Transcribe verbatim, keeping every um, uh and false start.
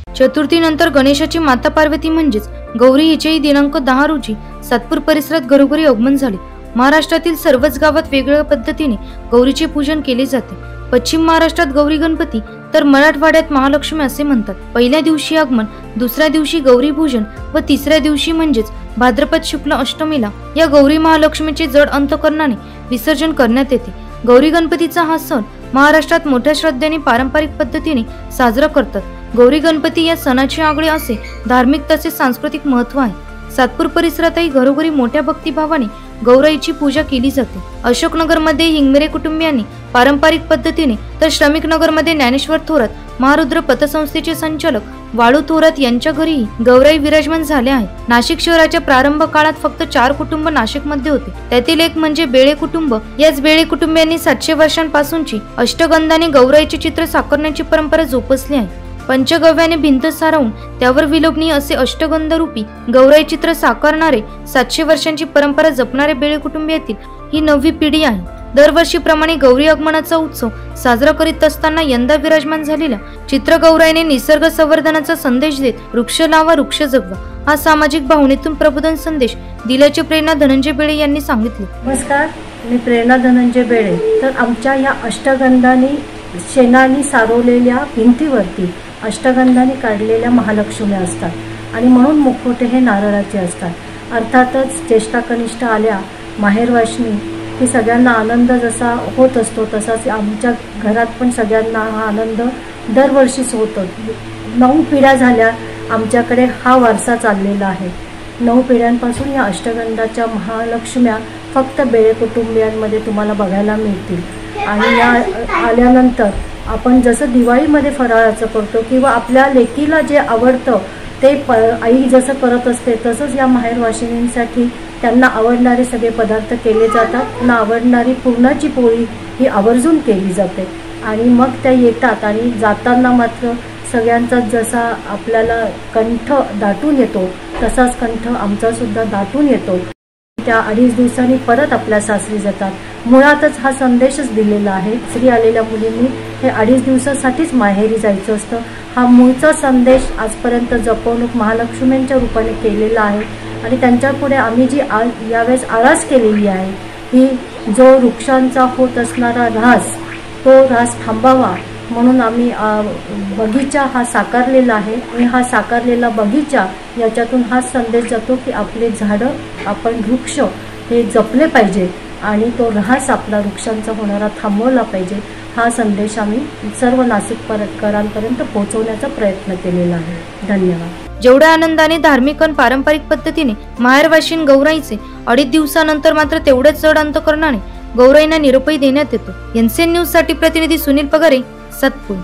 चतुर्थीनंतर गणेशाची माता पार्वती म्हणजेच गौरी हिचेही दिनांक दहा रोजी सातपूर परिसरात घरोघरी आगमन झाले। महाराष्ट्रातील सर्वच गावात वेगवेगळ्या पद्धतीने गौरीचे पूजन केले जाते। पश्चिम महाराष्ट्रात गौरी गणपती तर मराठवाड्यात महालक्ष्मी असे म्हणतात। पहिल्या दिवशी आगमन, दुसऱ्या दिवशी गौरी पूजन व तिसऱ्या दिवशी म्हणजेच भाद्रपद शुक्ल अष्टमीला या गौरी महालक्ष्मीचे जड अंतकरणाने विसर्जन करण्यात येते। गौरी गणपतीचा हा सण महाराष्ट्रात मोठ्या श्रद्धेने पारंपरिक पद्धतीने साजरा करतात। गौरी गणपती या सणाचे आगळे असे धार्मिक तसेच सांस्कृतिक महत्त्व आहे। सातपूर परिसरातही घरोघरी मोठ्या भक्तिभावाने गौराईची पूजा केली जाते। अशोकनगरमध्ये हिंगमिरे कुटुंबियांनी पारंपरिक पद्धतीने, तर श्रमिक नगरमध्ये ज्ञानेश्वर थोरात, महारुद्र पतसंस्थेचे संचालक वाळू थोरात यांच्या घरीही गौराई विराजमान झाले आहे। नाशिक शहराच्या प्रारंभ काळात फक्त चार कुटुंब नाशिकमध्ये होते, त्यातील एक म्हणजे बेळे कुटुंब। याच बेळे कुटुंबियांनी सातशे वर्षांपासूनची अष्टगंधाने गौराईचे चित्र साकारण्याची परंपरा जोपासली आहे। पंचगव्याने भिंत सारवून त्यावर विलोभनी असे अष्टगंध रूपी गौराई चित्र साकारणारे सातशे वर्षांची परंपरा जपणारे बेळे कुटुंबियातील ही नववी पिढी आहे। दरवर्षीप्रमाणे गौरी आगमनाचा उत्सव साजरा करीत असताना यंदा विराजमान झालेल्या चित्र गौराईने निसर्ग संवर्धनाचा संदेश देत वृक्ष लावा वृक्ष जगवा हा सामाजिक भावनेतून प्रबोधन संदेश दिल्याचे प्रेरणा धनंजय बेळे यांनी सांगितले। नमस्कार, मी प्रेरणा धनंजय बेळे। तर आमच्या या अष्टगंधाने शेणाने सारवलेल्या भिंतीवरती अष्टगंधाने काढलेल्या महालक्ष्मी असतात आणि म्हणून मुखवटे हे नारळाचे असतात। अर्थातच ज्येष्ठा कनिष्ठ आल्या, माहेरवासणी ही सगळ्यांना आनंद जसा होत असतो तसाच आमच्या घरात पण सगळ्यांना हा आनंद दरवर्षीच होतो। नऊ पिढ्या झाल्या आमच्याकडे हा वारसा चाललेला आहे। नऊ पिढ्यांपासून या अष्टगंधाच्या महालक्ष्म्या फक्त बेळे कुटुंबियांमध्ये तुम्हाला बघायला मिळतील। आणि या आल्यानंतर आपण जसं दिवाळीमध्ये फराळाचं करतो किंवा आपल्या लेकीला जे आवडतं ते प आई जसं करत असते तसंच या माहेरवाशिनींसाठी त्यांना आवडणारे सगळे पदार्थ केले जातात। त्यांना आवडणारी पुरणाची पोळी ही आवर्जून केली जाते आणि मग त्या येतात आणि जाताना मात्र सगळ्यांचा जसा आपल्याला कंठ दाटून येतो तसाच कंठ आमचा सुद्धा दाटून येतो। त्या अडीच दिवसांनी परत आपल्या सासरी जातात। मुळातच हा संदेशच दिलेला आहे, स्त्री आलेल्या मुलींनी हे अडीच दिवसासाठीच माहेरी जायचं असतं। हा मूळचा संदेश आजपर्यंत जपवणूक महालक्ष्मींच्या रूपाने केलेला आहे आणि त्यांच्या पुढे आम्ही जी आ यावेळेस आरास केलेली आहे ही जो वृक्षांचा होत असणारा ऱ्हास तो ऱ्हास थांबावा म्हणून आम्ही बगीचा हा साकारलेला आहे आणि हा साकारलेला बगीचा याच्यातून हा संदेश जातो की आपले झाडं, आपण वृक्ष हे जपले पाहिजे आणि तो ऱ्हास आपला वृक्षांचा होणारा थांबवला पाहिजे। हा संदेश आम्ही सर्व नाशिककरांपर्यंत पोहोचवण्याचा प्रयत्न केलेला आहे। धन्यवाद। जेवढ्या आनंदाने धार्मिक आणि पारंपरिक पद्धतीने माहेरवाशीण गौराईचे अडीच दिवसानंतर मात्र तेवढेच जड अंतकरणाने गौराईंना निरोपही देण्यात येतो। एनसीएन न्यूज साठी प्रतिनिधी सुनील पगारे, सातपूर।